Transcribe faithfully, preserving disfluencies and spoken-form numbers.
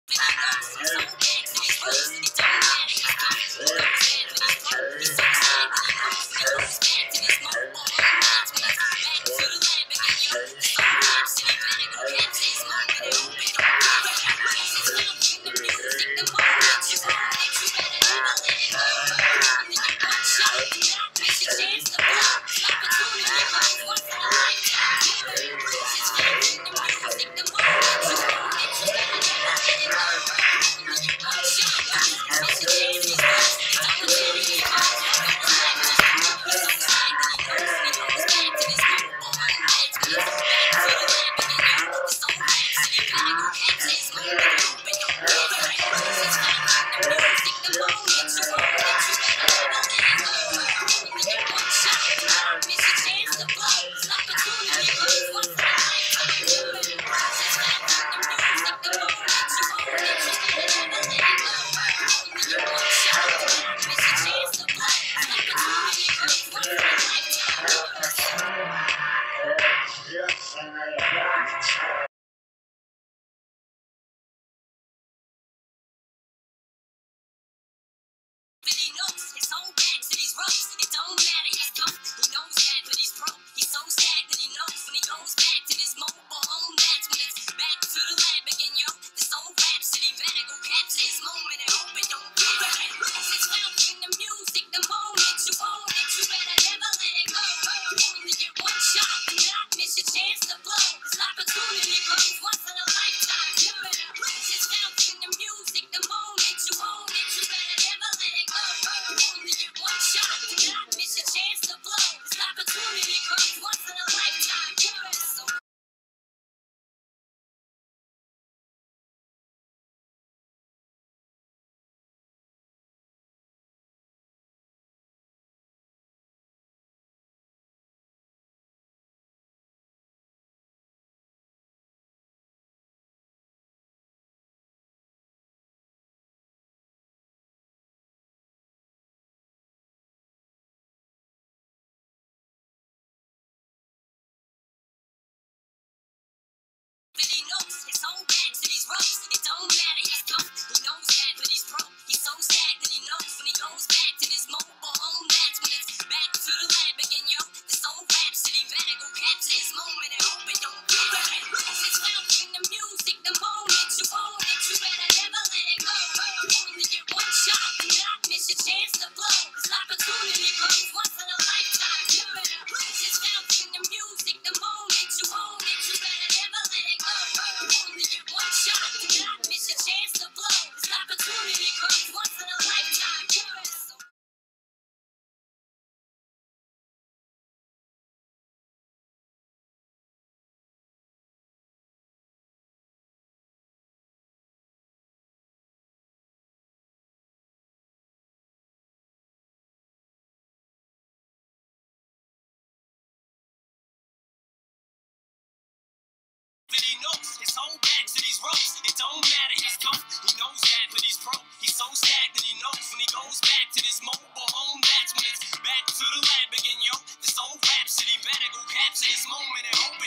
But he knows his whole back to these ropes. It don't matter, he's dope. He knows that, but he's pro. He's so stacked that he knows when he goes back to this mobile home, that's when it's back to the lab again, yo. This old rhapsody better go capture this moment and hope